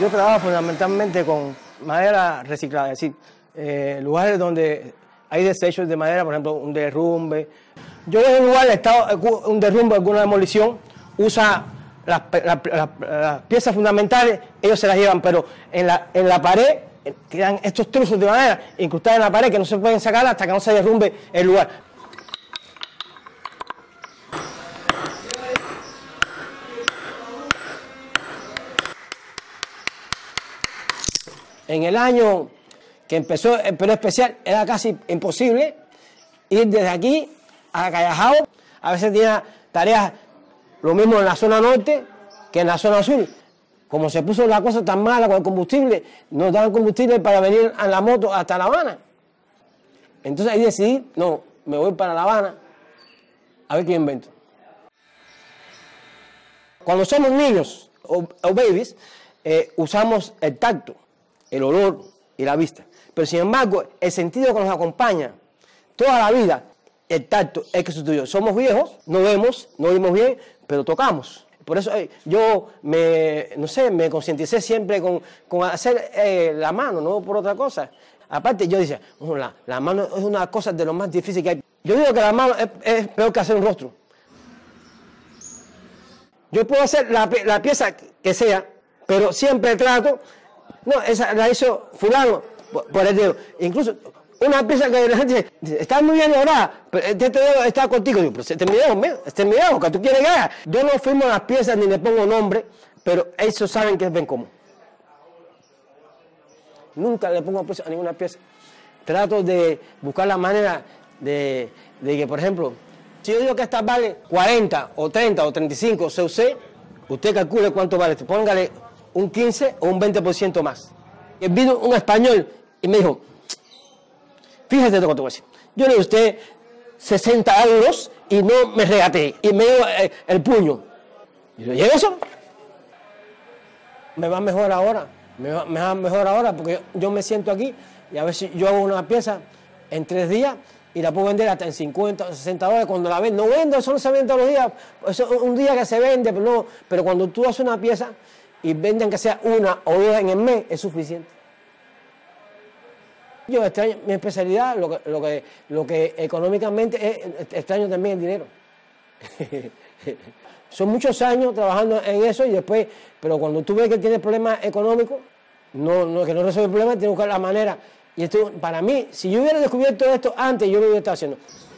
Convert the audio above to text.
Yo trabajo fundamentalmente con madera reciclada, es decir, lugares donde hay desechos de madera, por ejemplo, un derrumbe. Yo en un lugar, un derrumbe, alguna demolición, usa las piezas fundamentales, ellos se las llevan, pero en la pared quedan estos trozos de madera incrustados en la pared que no se pueden sacar hasta que no se derrumbe el lugar. En el año que empezó el periodo especial era casi imposible ir desde aquí a Callejao. A veces tenía tareas lo mismo en la zona norte que en la zona sur. Como se puso la cosa tan mala con el combustible, nos daban combustible para venir a la moto hasta La Habana. Entonces ahí decidí, no, me voy para La Habana a ver qué invento. Cuando somos niños o babies, usamos el tacto, el olor y la vista. Pero sin embargo, el sentido que nos acompaña toda la vida, el tacto, es que sustituyó. Somos viejos, no vemos, no oímos bien, pero tocamos. Por eso yo me concienticé siempre con hacer la mano, no por otra cosa. Aparte yo decía, la mano es una cosa de lo más difícil que hay. Yo digo que la mano es peor que hacer un rostro. Yo puedo hacer la pieza que sea, pero siempre trato, no, esa la hizo fulano por el dedo. Incluso una pieza que la gente dice, está muy bien lograda, pero este dedo está contigo. Digo, pero este es mi dedo, que tú quieres que haga. Yo no firmo las piezas ni le pongo nombre, pero ellos saben que es bien común. Nunca le pongo precio a ninguna pieza. Trato de buscar la manera de que, por ejemplo, si yo digo que esta vale 40 o 30 o 35 CUC, usted calcule cuánto vale. Póngale un 15 o un 20% más. Y vino un español y me dijo, fíjate lo que te voy a decir. Yo le di a usted 60 euros y no me regateé. Y me dio el puño. Y yo, ¿y eso? Me va mejor ahora. Me va mejor ahora porque yo me siento aquí y a ver si yo hago una pieza en 3 días y la puedo vender hasta en 50 o 60 dólares. Cuando la vendo, no vendo, eso no se vende todos los días. Eso es un día que se vende, pero cuando tú haces una pieza y venden que sea 1 o 2 en el mes, es suficiente. Yo extraño mi especialidad, lo que económicamente extraño también el dinero. Son muchos años trabajando en eso y después, pero cuando tú ves que tienes problemas económicos, que no resuelve el problema, tienes que buscar la manera. Y esto, para mí, si yo hubiera descubierto esto antes, yo lo hubiera estado haciendo.